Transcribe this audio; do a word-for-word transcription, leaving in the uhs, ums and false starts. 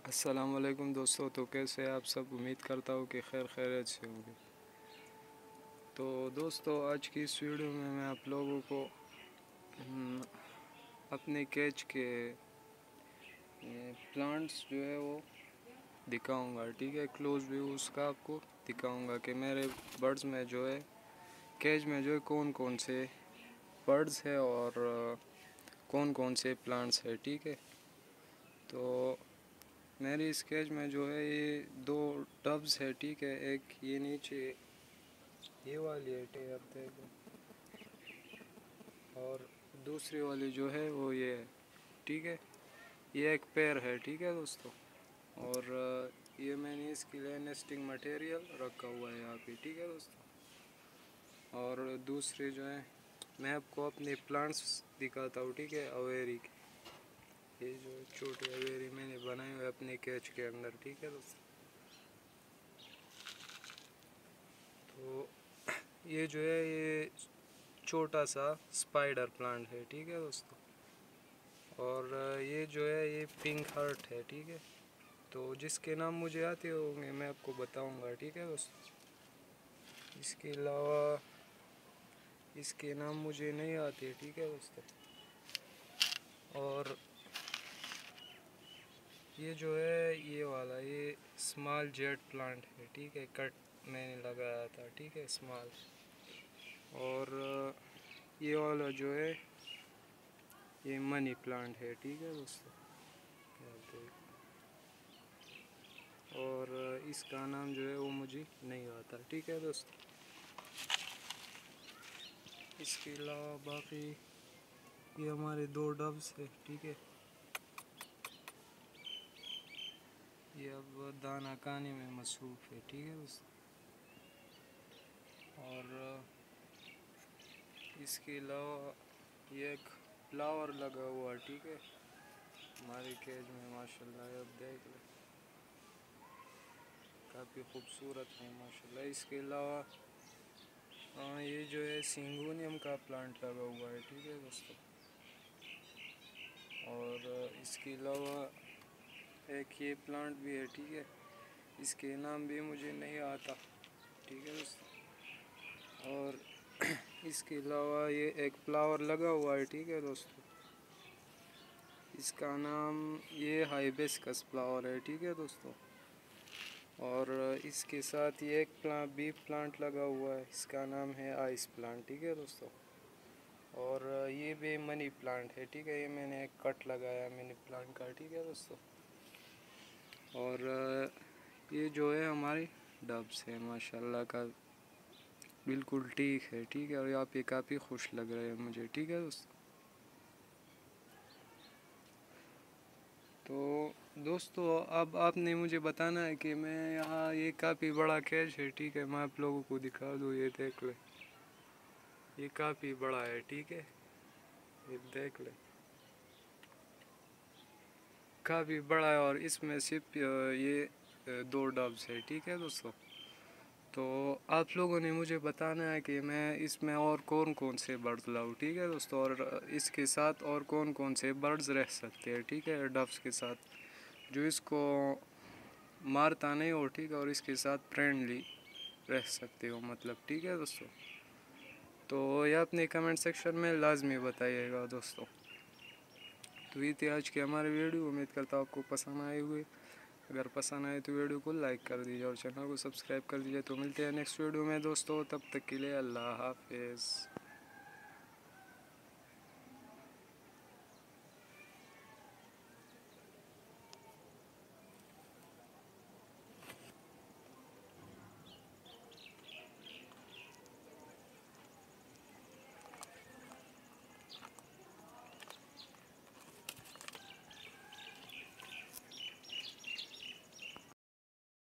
अस्सलाम वालेकुम दोस्तों। तो कैसे आप सब? उम्मीद करता हूँ कि खैर खैरियत से होंगे। तो दोस्तों, आज की इस वीडियो में मैं आप लोगों को हम्म, अपने केज के प्लांट्स जो है वो दिखाऊंगा। ठीक है, क्लोज व्यू उसका आपको दिखाऊंगा कि मेरे बर्ड्स में जो है केज में जो है कौन कौन से बर्ड्स है और कौन कौन से प्लांट्स है। ठीक है, तो मेरी इस केज में जो है ये दो टब्स है। ठीक है, एक ये नीचे ये वाली है टेप देखो, और दूसरी वाली जो है वो ये है। ठीक है, ये एक पेयर है। ठीक है दोस्तों, और ये मैंने इसके लिए नेस्टिंग मटेरियल रखा हुआ है यहाँ पे। ठीक है दोस्तों, और दूसरे जो है मैं आपको अपने प्लांट्स दिखाता हूँ। ठीक है, अवेरी के ये जो छोटे अवेरी मैंने बनाए हुए अपने केज के अंदर। ठीक है दोस्तों, तो ये जो है ये छोटा सा स्पाइडर प्लांट है। ठीक है दोस्तों, और ये जो है ये पिंक हार्ट है। ठीक है, तो जिसके नाम मुझे आते होंगे मैं आपको बताऊंगा। ठीक है दोस्तों, इसके अलावा इसके नाम मुझे नहीं आते। ठीक है दोस्तों, और ये जो है ये वाला ये स्मॉल जेट प्लांट है। ठीक है, कट मैंने लगाया था। ठीक है, स्मॉल। और ये वाला जो है ये मनी प्लांट है। ठीक है दोस्तों, और इसका नाम जो है वो मुझे नहीं आता। ठीक है दोस्तों, इसके अलावा बाकी ये हमारे दो डब्स है। ठीक है, ये अब दाना खाने में मसरूफ़ है। ठीक है दोस्तों, और इसके अलावा ये एक फ्लावर लगा हुआ। ठीक है, हमारे केज में माशाल्लाह अब देख ले काफ़ी खूबसूरत है माशाल्लाह। इसके अलावा हाँ ये जो है सिंगोनियम का प्लांट लगा हुआ है। ठीक है दोस्तों, और इसके अलावा एक ये प्लांट भी है। ठीक है, इसके नाम भी मुझे नहीं आता। ठीक है दोस्तों, और इसके अलावा ये एक फ्लावर लगा हुआ है। ठीक है दोस्तों, इसका नाम ये हाइबिस्कस फ्लावर है। ठीक है दोस्तों, और इसके साथ ये एक प्लांट बी प्लांट लगा हुआ है, इसका नाम है आइस प्लांट। ठीक है दोस्तों, और ये भी मनी प्लांट है। ठीक है, ये मैंने एक कट लगाया मनी प्लांट का। ठीक है दोस्तों, और ये जो है हमारी डब्स है माशाल्लाह का बिल्कुल ठीक है। ठीक है, और यहाँ पे काफ़ी खुश लग रहे हैं मुझे। ठीक है दोस्तों, तो दोस्तों अब आपने मुझे बताना है कि मैं यहाँ ये काफ़ी बड़ा केज है। ठीक है, मैं आप लोगों को दिखा दूँ, ये देख ले, ये काफ़ी बड़ा है। ठीक है, ये देख ले काफ़ी बड़ा है, और इसमें सिर्फ ये दो डब्स है। ठीक है दोस्तों, तो आप लोगों ने मुझे बताना है कि मैं इसमें और कौन कौन से बर्ड्स लाऊँ। ठीक है दोस्तों, और इसके साथ और कौन कौन से बर्ड्स रह सकते हैं। ठीक है, डब्स के साथ जो इसको मारता नहीं हो। ठीक है, और इसके साथ फ्रेंडली रह सकते हो मतलब। ठीक है दोस्तों, तो ये अपने कमेंट सेक्शन में लाजमी बताइएगा दोस्तों। तो ये थी आज की हमारी वीडियो, उम्मीद करता हूँ आपको पसंद आए हुए। अगर पसंद आए तो वीडियो को लाइक कर दीजिए और चैनल को सब्सक्राइब कर दीजिए। तो मिलते हैं नेक्स्ट वीडियो में दोस्तों, तब तक के लिए अल्लाह हाफिज़।